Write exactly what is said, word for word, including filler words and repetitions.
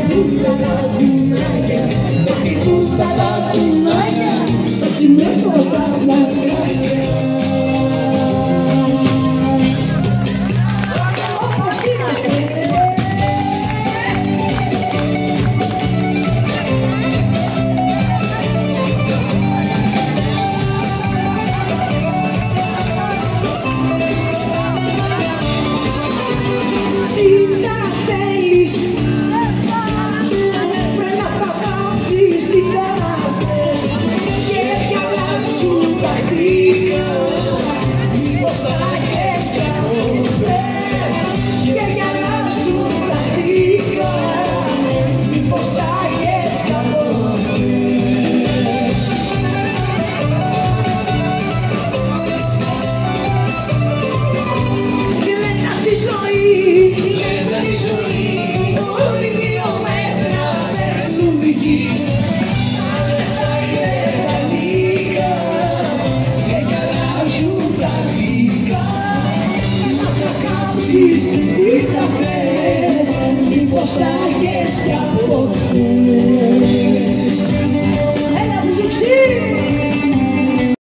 τούτα τα κουνάκια, όχι τούτα τα κουνάκια, στο τσιμέντο στα πλακάκια. Όπως είμαστε. Τι τα θέλεις, πρέπει να τα κάψεις, τι τα θες και διαβάζουν τα δίκα, μήπως τα έχεις κι από χθες και διαβάζουν τα δίκα, μήπως τα έχεις κι από χθες. Τι λένε απ' τη ζωή, όλοι δύο μέτρα παίρνουν γη, αλλά θα είναι τα λίγα και γυαλάζουν τα δικά. Να τα κάψεις, τι τα θες, μήπως τα έχεις κι από χθες.